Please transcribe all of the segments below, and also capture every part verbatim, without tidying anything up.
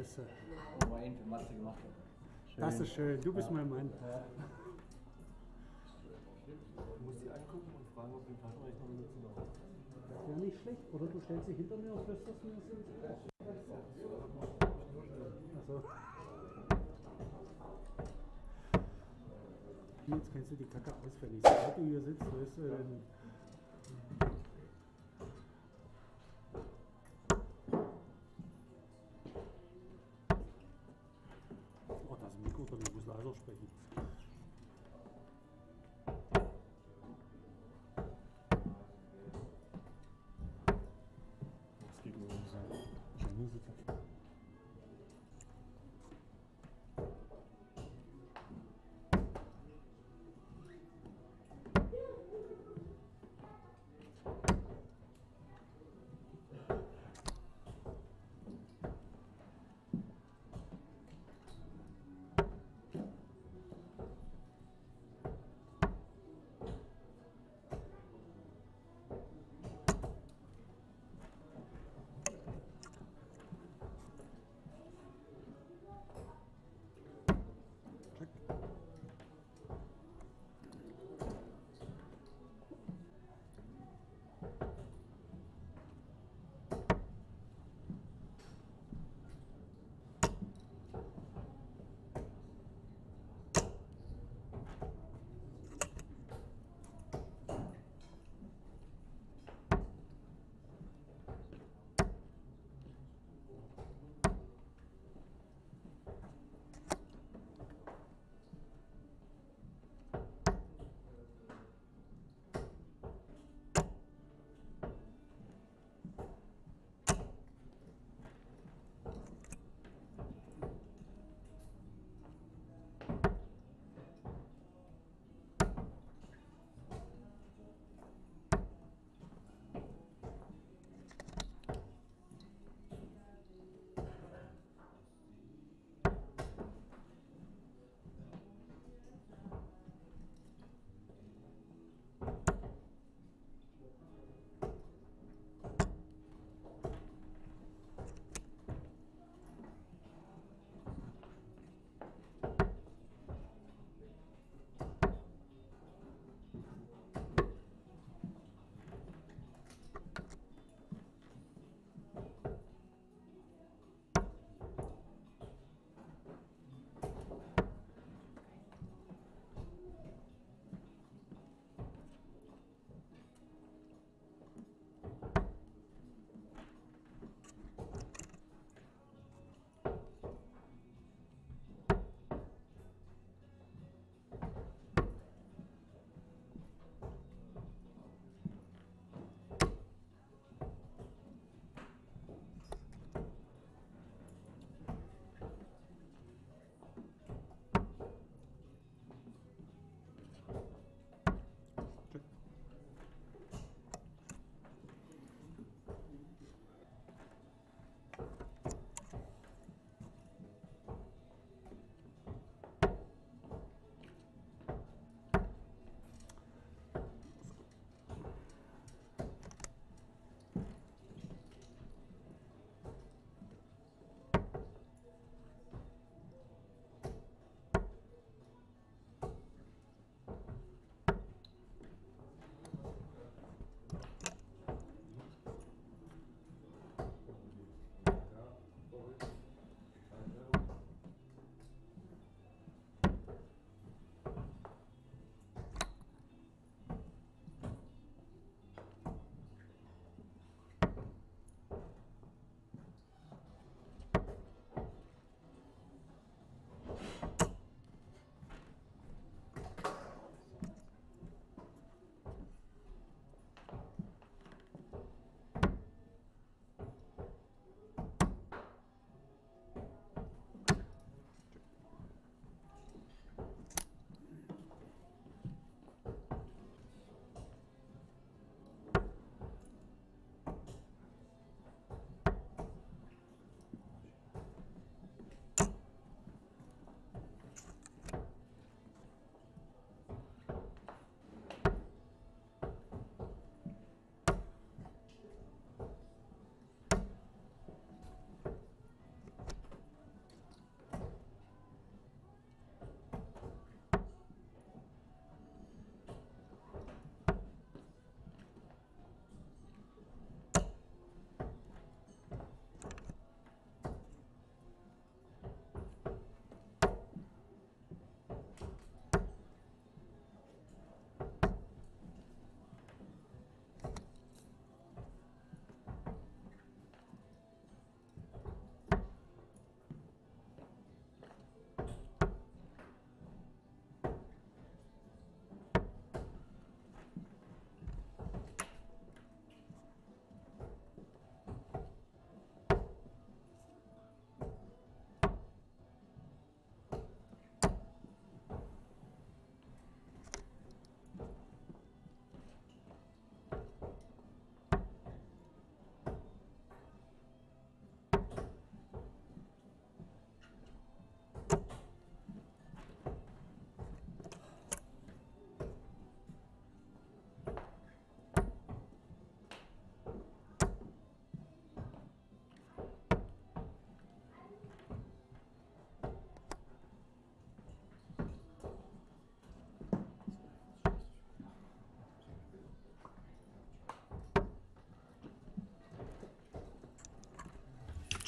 Scheiße. Mal eben für Matze gemacht hat. Das ist schön, du bist mein Mann. Du musst die angucken und fragen, ob du den Taschenrechner benutzen darfst. Das wäre nicht schlecht. Oder du stellst dich hinter mir und flüsterst mir das ins Ohr. Also. Jetzt kennst du die Kacke auswendig. Sobald du hier sitzt, weißt du, dann oh, das ist ein Mikro drin, ich muss leiser sprechen. Das geht nur um so. Genusitz.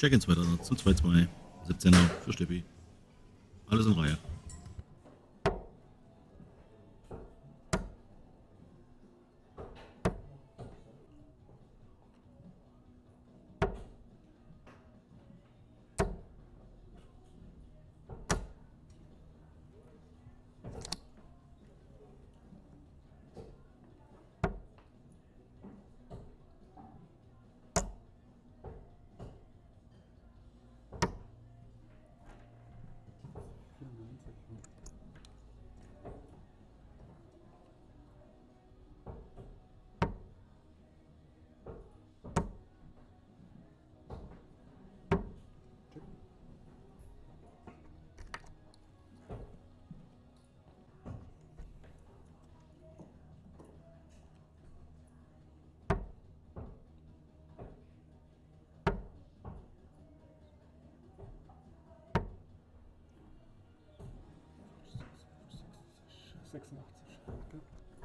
Check-ins weiter zu zwei zwei. siebzehner für Steppi. Alles in Reihe. sechsundachtzig. Okay.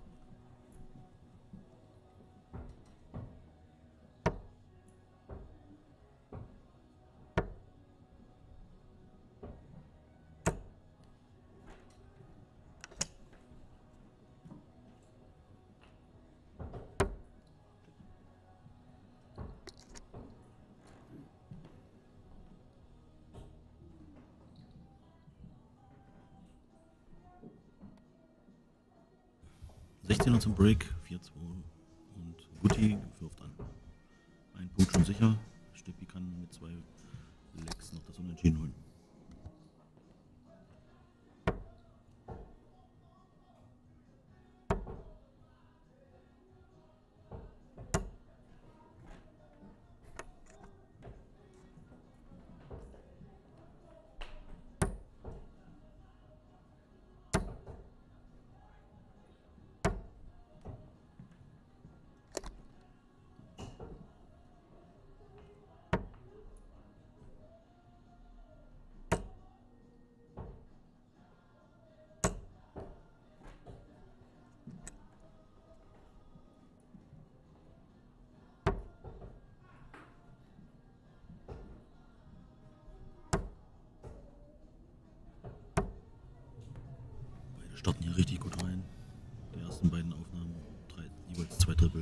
sechzehner zum Break, vier zwei. Und Guti wirft an. Ein Punkt schon sicher. Steppi kann mit zwei Lecks noch das Unentschieden holen. Starten hier richtig gut rein. Die ersten beiden Aufnahmen, drei, jeweils zwei Triple.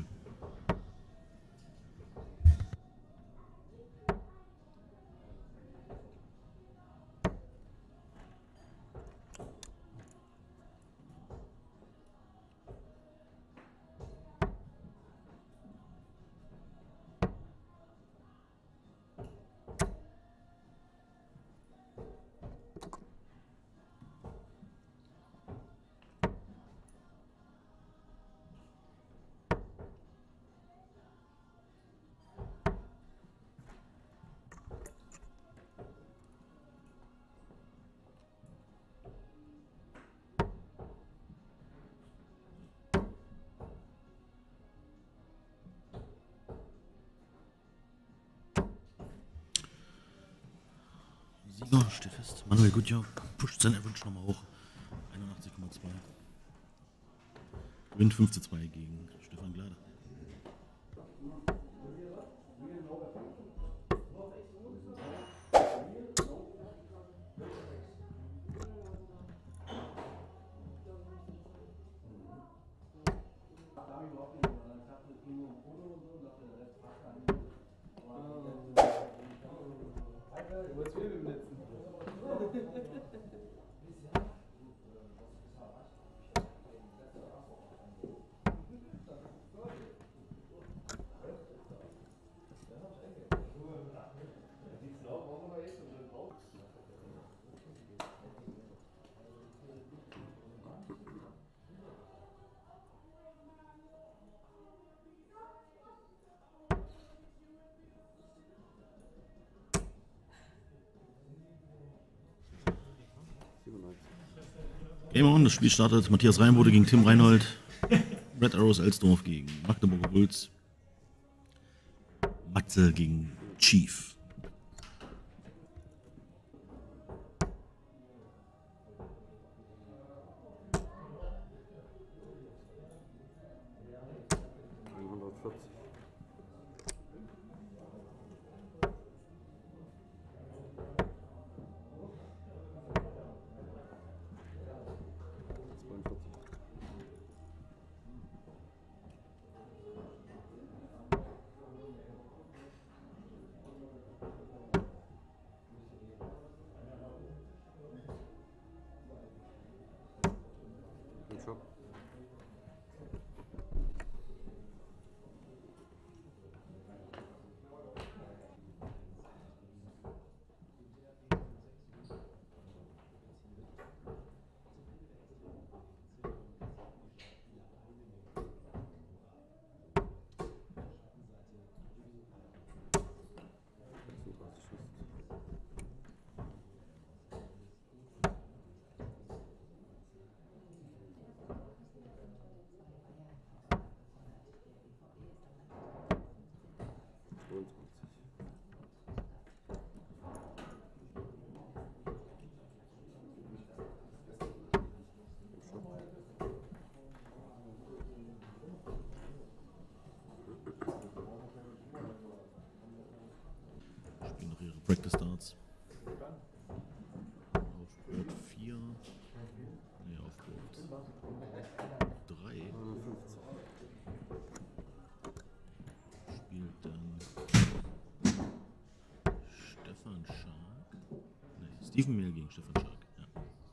Sieger steht fest. Manuel Gutjahr pusht sein Average nochmal hoch. einundachtzig Komma zwei. Gewinnt fünf zu zwei gegen Stefan Glade. Game on, das Spiel startet. Matthias Reinbode gegen Tim Reinhold. Red Arrows Elsdorf gegen Magdeburger Bulls. Matze gegen Chief. hundertvierzig. Practice Starts. Auf Board vier. Ne, auf Board drei. Spielt dann Stefan Schark. Ne, Stephen Mehl gegen Stefan Schark. Ja.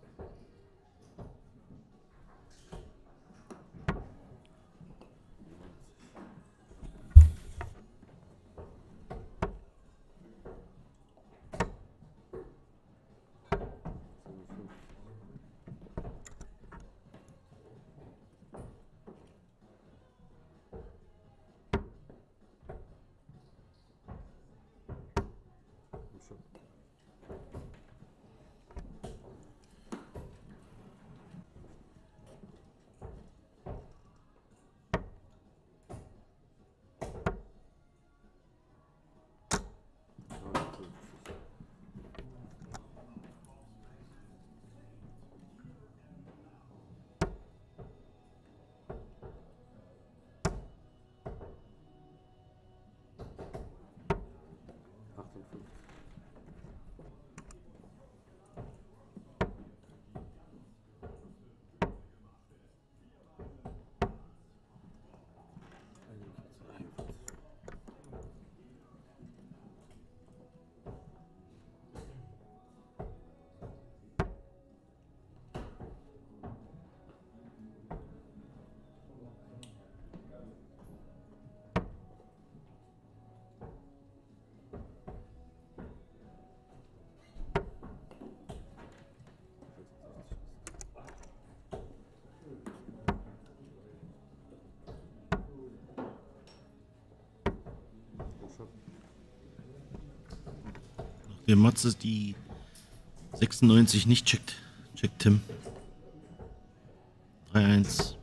Der Matze die sechsundneunzig nicht checkt, checkt Tim. drei eins.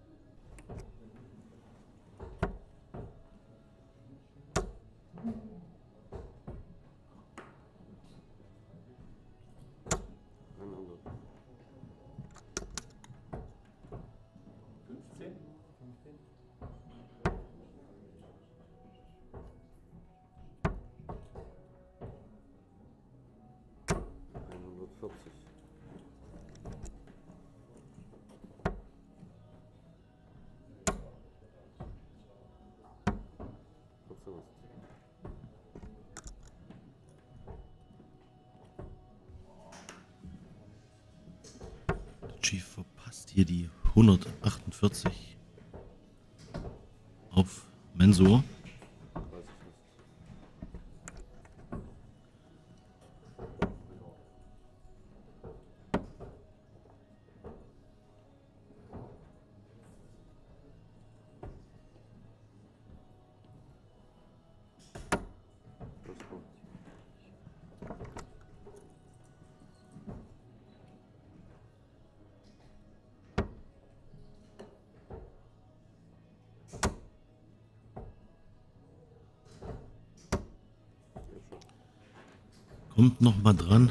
Chief verpasst hier die hundertachtundvierzig auf Mensur. Kommt noch mal dran,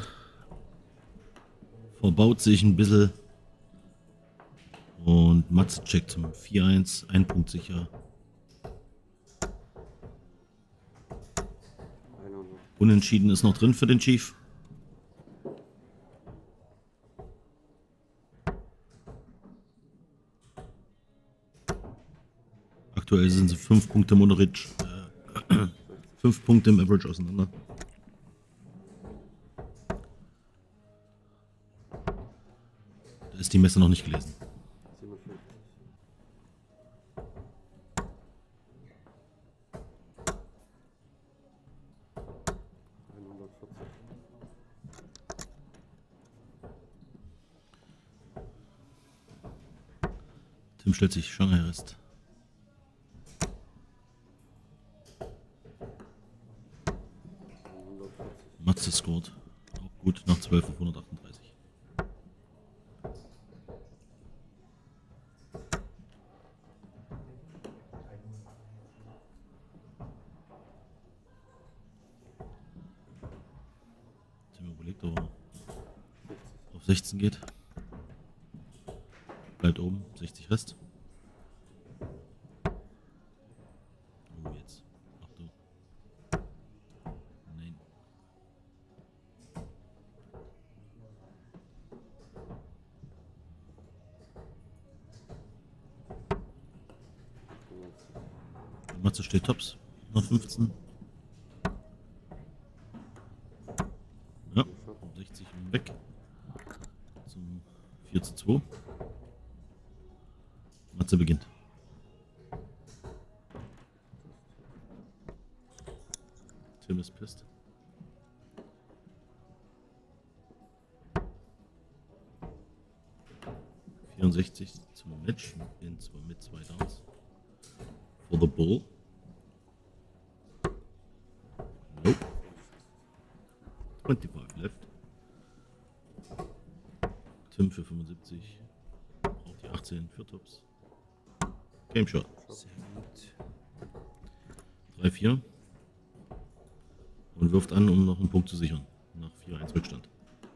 verbaut sich ein bisschen und Matze checkt zum vier eins, ein Punkt sicher. Unentschieden ist noch drin für den Chief. Aktuell sind sie fünf Punkte Moderitsch, äh, fünf Punkte im Average auseinander. Da ist die Messe noch nicht gelesen. Tim stellt sich Shanghai Rest. Matze scored. Auch gut nach zwölf auf hundertachtunddreißig. Tim überlegt, ob er auf sechzehn geht. Bleibt oben, sechzig Rest. Oh, jetzt. Ach du. Nein. Matze steht Tops. hundertfünfzehn. Ja, sechzig weg. Zum vier zu zwei. Matze beginnt. Tim ist pisst. vierundsechzig zum Match in zwei, mit zwei Downs. For the bull. Nope. fünfundzwanzig left. Tim für fünfundsiebzig. Braucht die achtzehn für Tops. Game Shot. Sehr gut. drei vier. Und wirft an, um noch einen Punkt zu sichern. Nach vier eins Rückstand.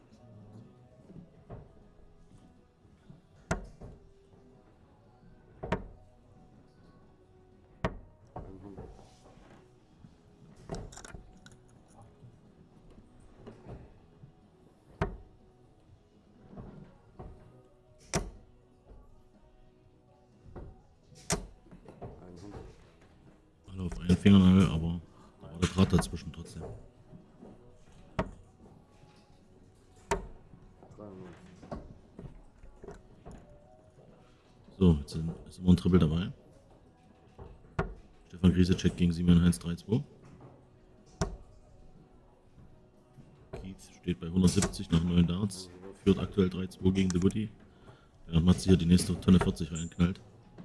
Alle auf einen Fingernagel, aber da war der Draht dazwischen trotzdem. So, jetzt sind, ist immer ein Triple dabei. Stefan Griesecek gegen Simon Heinz drei zwei. Keith steht bei hundertsiebzig nach neun Darts. Führt aktuell drei zwei gegen The Woody. Während Matze hier die nächste Tonne vierzig reinknallt.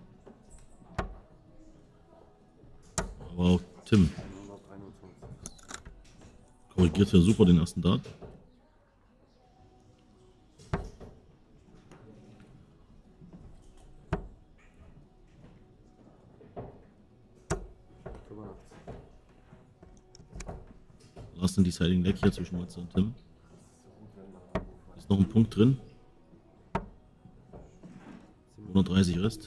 Aber auch Tim korrigiert hier super den ersten Dart. Last and Deciding Leg hier zwischen Matze und Tim. Ist noch ein Punkt drin. hundertdreißig Rest.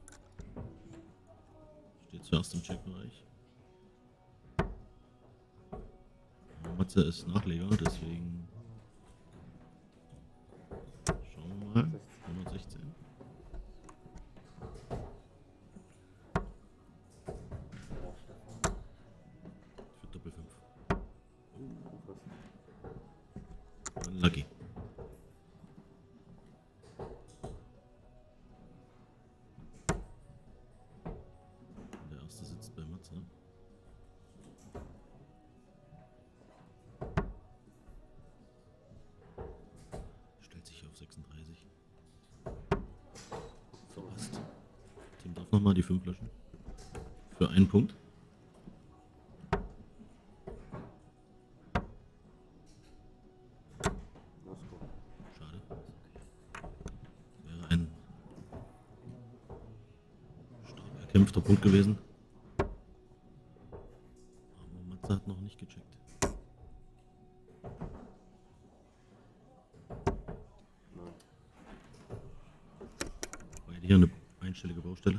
Steht zuerst im Checkbereich. Matze ist Nachleger, deswegen schauen wir mal. hundertsechzehn. Für Doppel fünf. Lucky. Der erste sitzt bei Matze. Stellt sich auf sechsunddreißig. Verpasst. Tim darf nochmal die fünf löschen. Für einen Punkt. Schade. Wäre ein stark erkämpfter Punkt gewesen. Aber Matze hat noch nicht gecheckt. Hier eine einstellige Baustelle.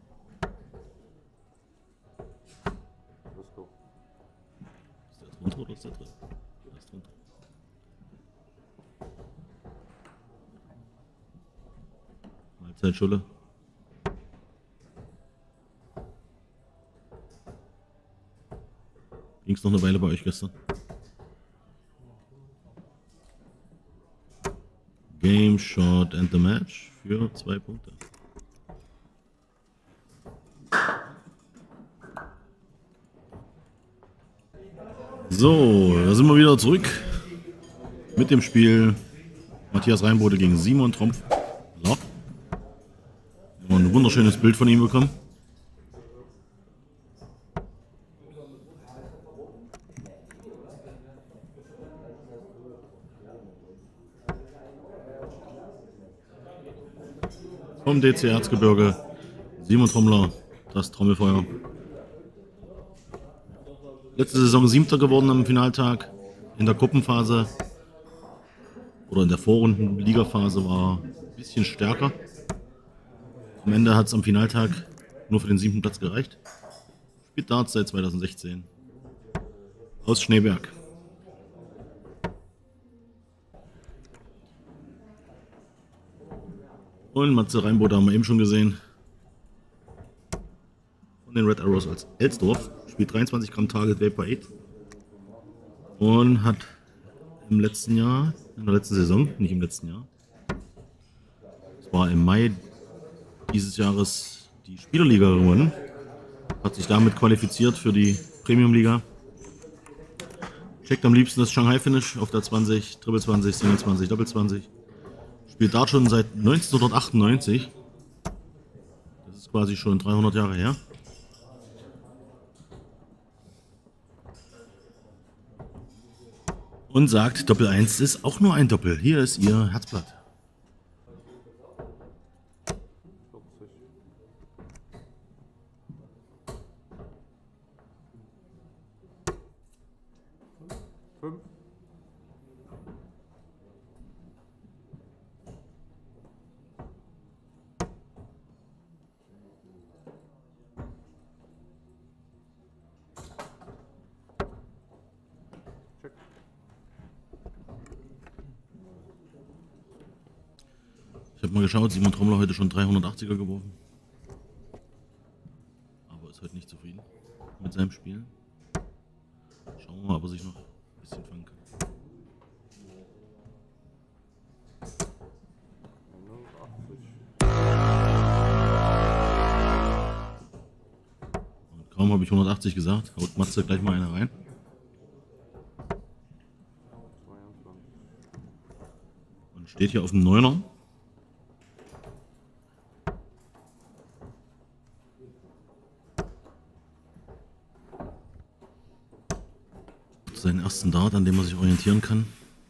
Ist der drunter oder ist der drin? Der ist drunter. Mahlzeit, Schulle. Ging es noch eine Weile bei euch gestern? Game, Shot and the Match für zwei Punkte. So, da sind wir wieder zurück mit dem Spiel Matthias Reinbode gegen Simon Trompf. Ja. Wir haben ein wunderschönes Bild von ihm bekommen. Vom D C Erzgebirge, Simon Trommler, das Trommelfeuer. Letzte Saison Siebter geworden am Finaltag. In der Gruppenphase oder in der Vorrunden-Ligaphase war ein bisschen stärker. Am Ende hat es am Finaltag nur für den siebten Platz gereicht. Spielt Darts seit zweitausendsechzehn. Aus Schneeberg. Und Matze Reinbode haben wir eben schon gesehen. von den Red Arrows als Elsdorf. Spielt dreiundzwanzig Gramm Target Vapor acht. Und hat im letzten Jahr, in der letzten Saison, nicht im letzten Jahr, es war im Mai dieses Jahres die Spielerliga gewonnen. Hat sich damit qualifiziert für die Premium-Liga. Checkt am liebsten das Shanghai-Finish auf der zwanzig, Triple zwanzig, Single zwanzig, Double zwanzig. Spielt Dart schon seit neunzehnhundertachtundneunzig. Das ist quasi schon dreihundert Jahre her. Und sagt, Doppel eins ist auch nur ein Doppel. Hier ist ihr Herzblatt. Fünf. Check. Ich habe mal geschaut, Simon Trommler heute schon dreihundertachtziger geworfen. Aber ist heute nicht zufrieden mit seinem Spiel. Schauen wir mal, ob er sich noch ein bisschen fangen kann. Und kaum habe ich hundertachtzig gesagt, haut Matze gleich mal eine rein. Und steht hier auf dem Neuner. Seinen ersten Dart, an dem er sich orientieren kann.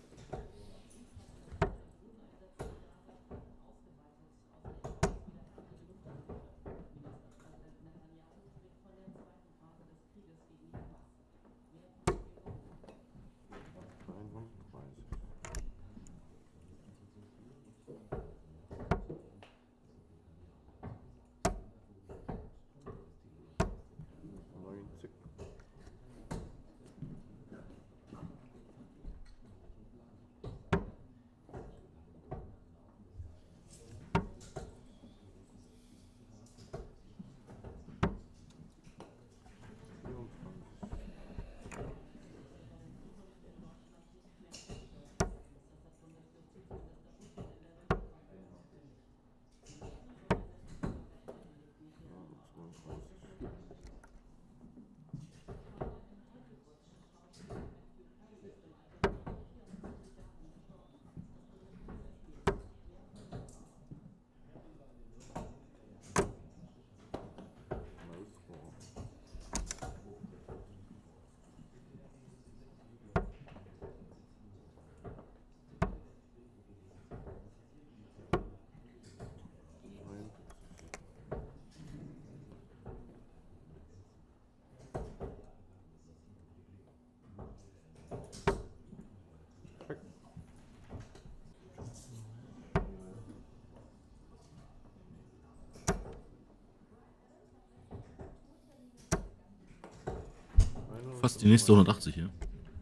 Fast die nächste hundertachtzig hier.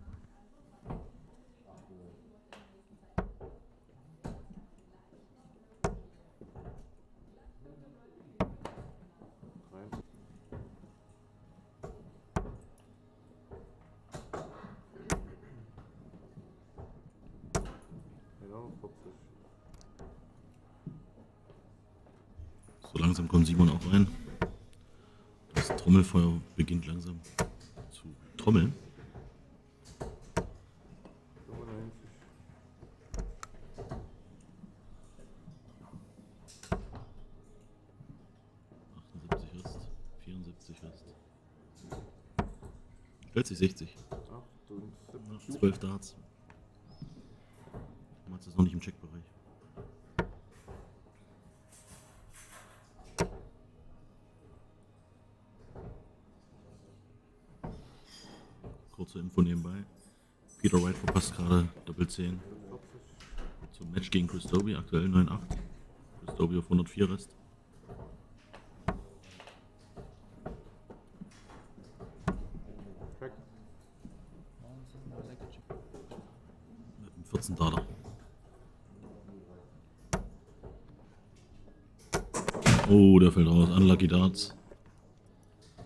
So langsam kommt Simon auch rein. Das Trommelfeuer beginnt langsam zu trommeln. achtundsiebzig Rest, vierundsiebzig Rest. Stellt sich sechzig. zwölf Darts. Mats ist noch nicht im Checkbereich. Kurze Info nebenbei. Peter Wright verpasst gerade Doppel zehn zum Match gegen Chris Dobie, aktuell neun acht. Chris Dobie auf hundertvier Rest. Mit einem vierzehn Darter. Oh, der fällt raus. Unlucky Darts.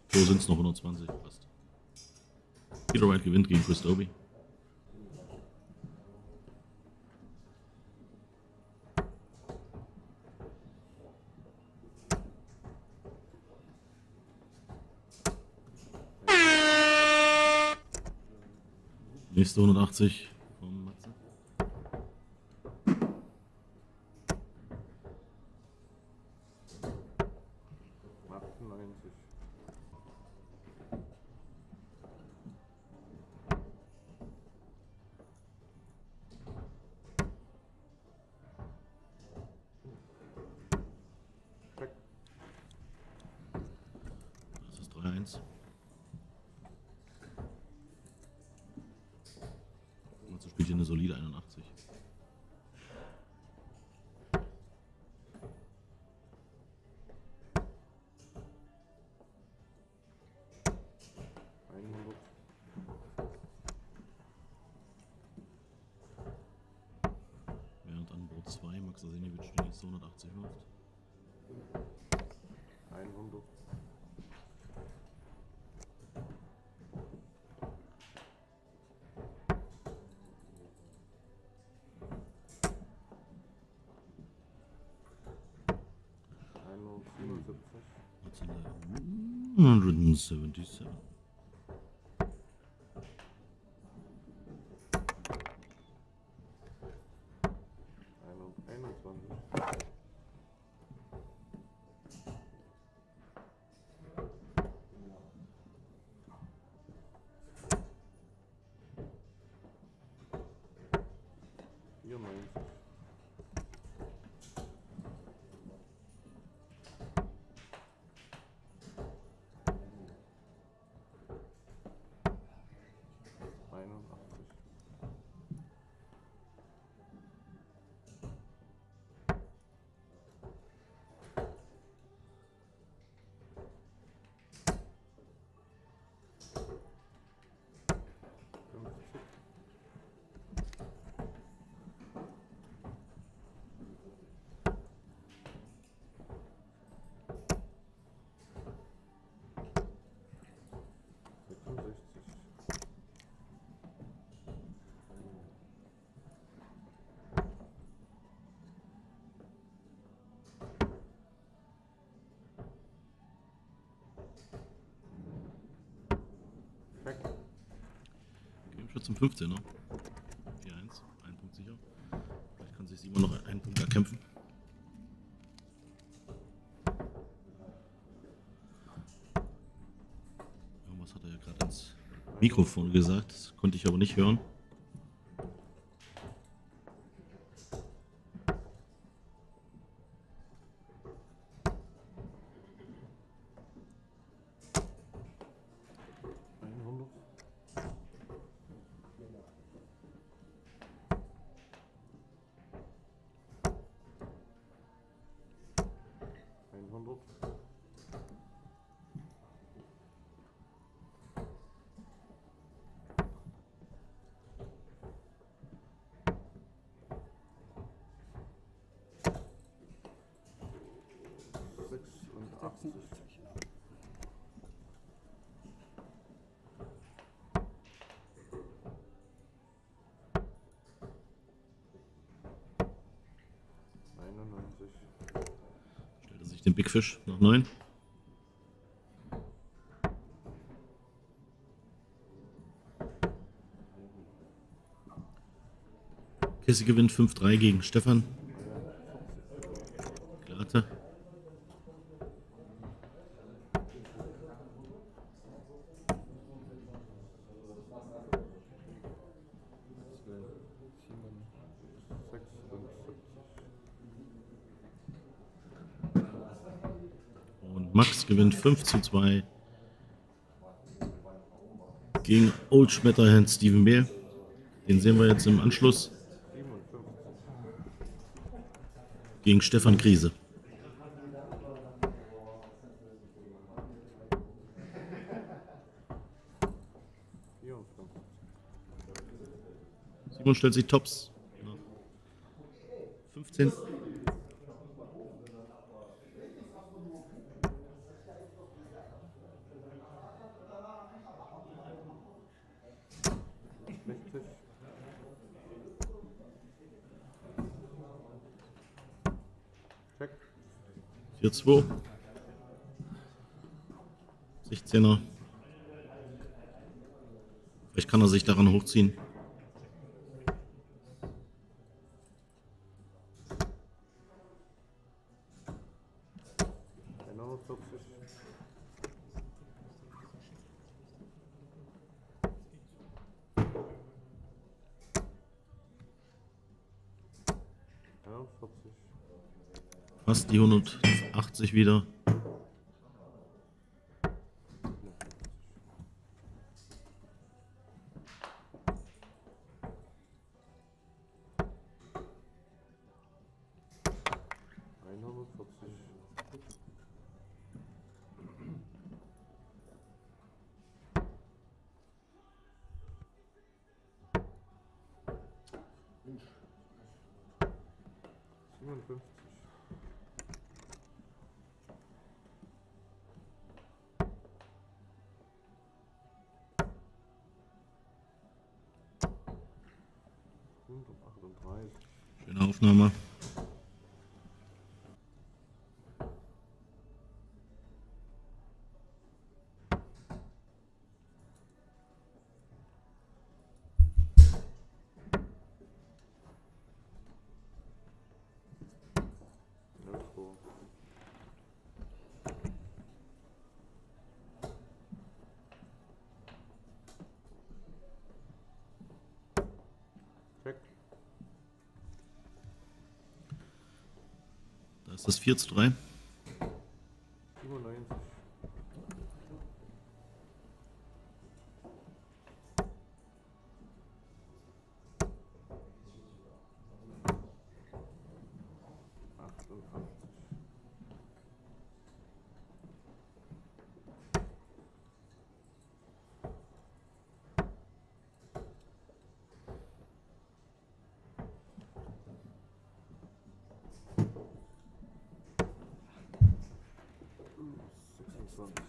So sind es noch hundertzwanzig. Passt. Peter Wright gewinnt gegen Chris Dobie. Nächste hundertachtzig vom Matze. achtundneunzig. Check. Das ist drei eins. Matze spielt hier eine solide einundachtzig. einhundert. Während an Bord zwei Max Asenjevic die nächste hundertachtzig wirft. einhundert. einhundertsiebenundsiebzig. Matze hundertsiebenundsiebzig. einundzwanzig. vierundneunzig. einundachtzig. fünfzig. sechsundsechzig. Check. Game Shot zum fünfzehner. vier eins. Ein Punkt sicher. Vielleicht kann sich Simon noch einen Punkt erkämpfen. Irgendwas hat er ja gerade ins Mikrofon gesagt. Das konnte ich aber nicht hören. einhundert. einhundert. sechsundachtzig. einundneunzig. Stellt er sich den Big Fish nach neun. Kessel gewinnt fünf drei gegen Stefan. Glatte. Und Max gewinnt fünf zu zwei gegen Old Schmetterhand Steven Behl. Den sehen wir jetzt im Anschluss gegen Stefan Krise. Simon stellt sich Tops. fünfzehn. vier zwei. sechzehner. Vielleicht kann er sich daran hochziehen. einundvierzig. einundvierzig. Fast die hundertachtzig wieder. einundvierzig. siebenundfünfzig. hundertachtunddreißig. Schöne Aufnahme. Check. Da ist das vier zu drei. siebenundneunzig. achtundachtzig. sechsundzwanzig.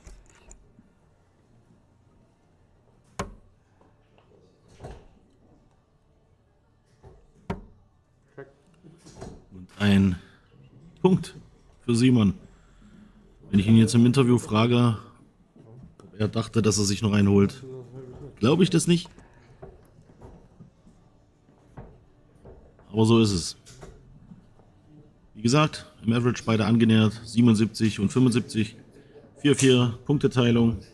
Check. Und ein Punkt für Simon. Wenn ich ihn jetzt im Interview frage, ob er dachte, dass er sich noch einen holt, glaube ich das nicht. Aber so ist es. Wie gesagt, im Average beide angenähert, siebenundsiebzig und fünfundsiebzig. vier vier Punkteteilung.